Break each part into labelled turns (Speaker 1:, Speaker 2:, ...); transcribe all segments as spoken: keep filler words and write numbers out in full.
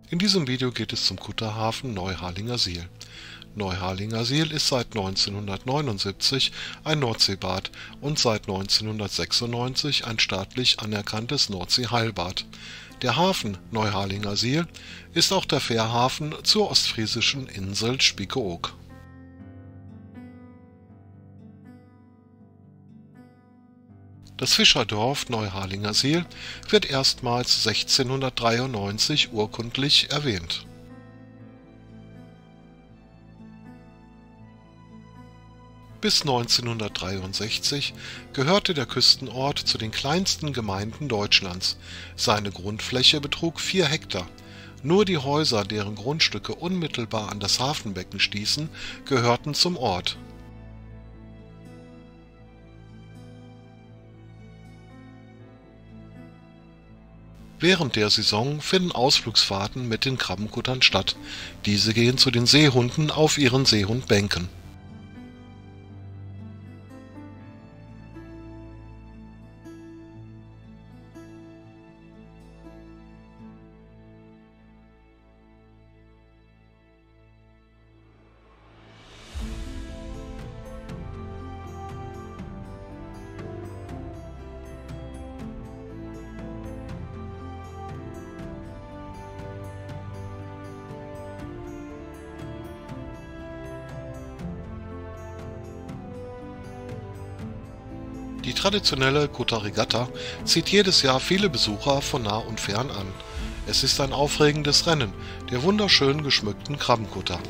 Speaker 1: In diesem Video geht es zum Kutterhafen Neuharlingersiel. Neuharlingersiel ist seit neunzehnhundertneunundsiebzig ein Nordseebad und seit neunzehnhundertsechsundneunzig ein staatlich anerkanntes Nordseeheilbad. Der Hafen Neuharlingersiel ist auch der Fährhafen zur ostfriesischen Insel Spiekeroog. Das Fischerdorf Neuharlingersiel wird erstmals sechzehnhundertdreiundneunzig urkundlich erwähnt. Bis neunzehnhundertdreiundsechzig gehörte der Küstenort zu den kleinsten Gemeinden Deutschlands. Seine Grundfläche betrug vier Hektar. Nur die Häuser, deren Grundstücke unmittelbar an das Hafenbecken stießen, gehörten zum Ort. Während der Saison finden Ausflugsfahrten mit den Krabbenkuttern statt. Diese gehen zu den Seehunden auf ihren Seehundbänken. Die traditionelle Kutterregatta zieht jedes Jahr viele Besucher von nah und fern an. Es ist ein aufregendes Rennen der wunderschön geschmückten Krabbenkutter.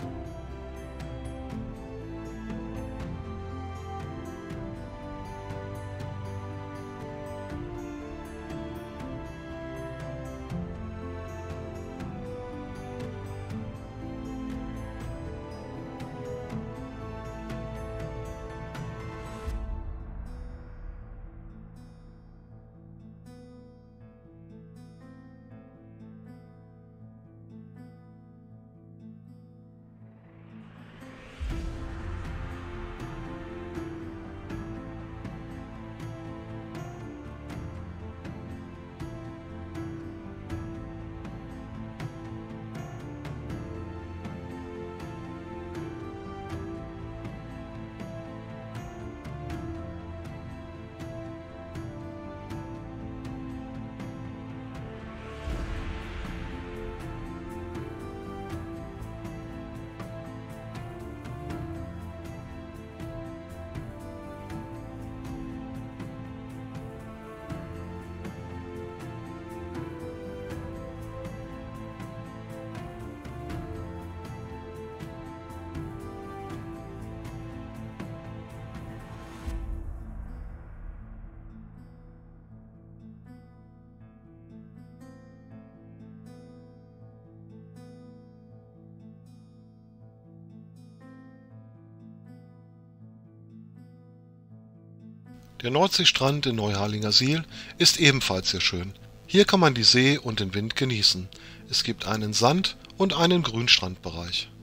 Speaker 1: Der Nordseestrand in Neuharlingersiel ist ebenfalls sehr schön. Hier kann man die See und den Wind genießen. Es gibt einen Sand- und einen Grünstrandbereich.